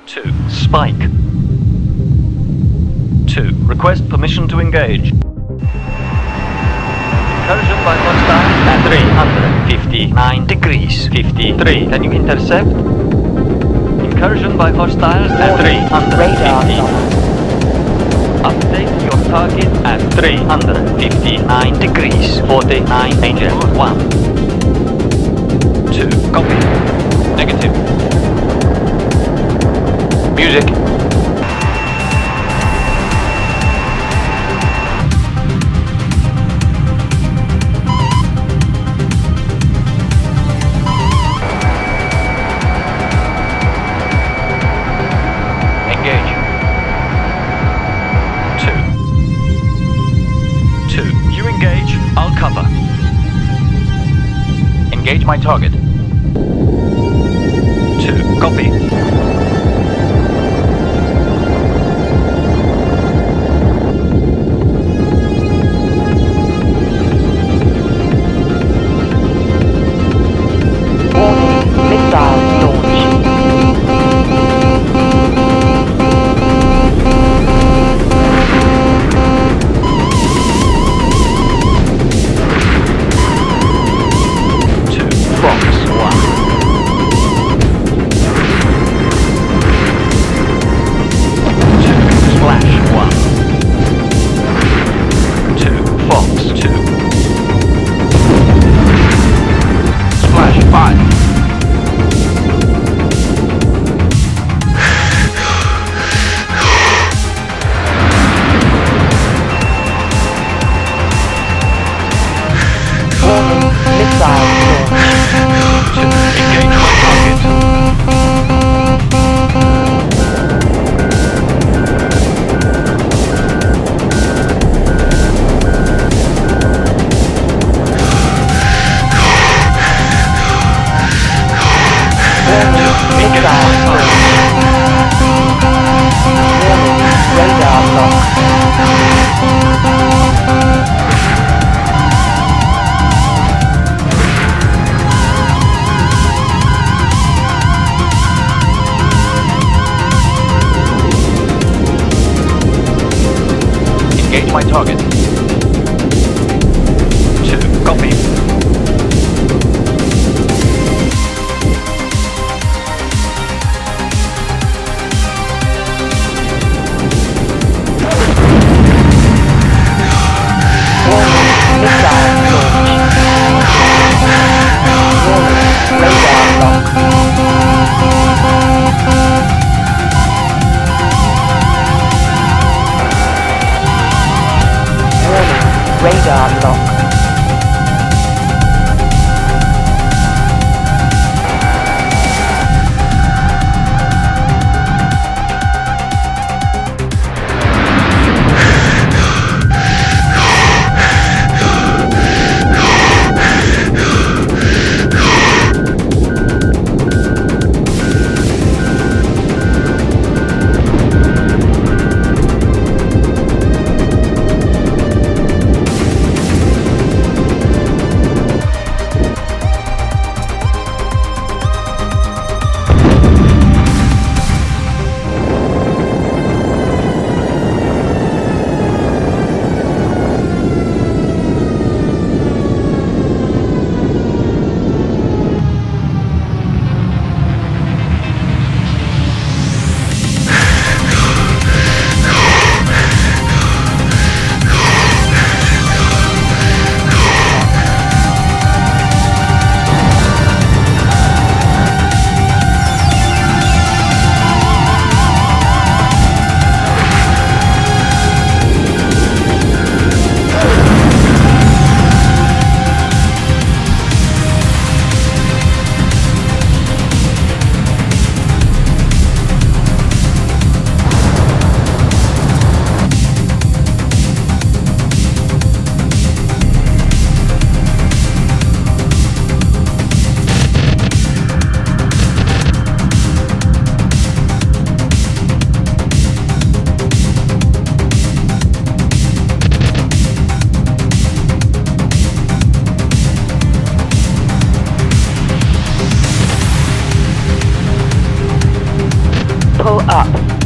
2. Spike. 2. Request permission to engage. Incursion by hostile at 359 degrees 53. Can you intercept? Incursion by hostiles at 350. Update your target at 359 degrees 49 Angel 1. 2. Copy. Negative. Music. Engage. 2. You engage, I'll cover. Engage my target. 2. Copy. Engage my target. 2. Copy. Pull up.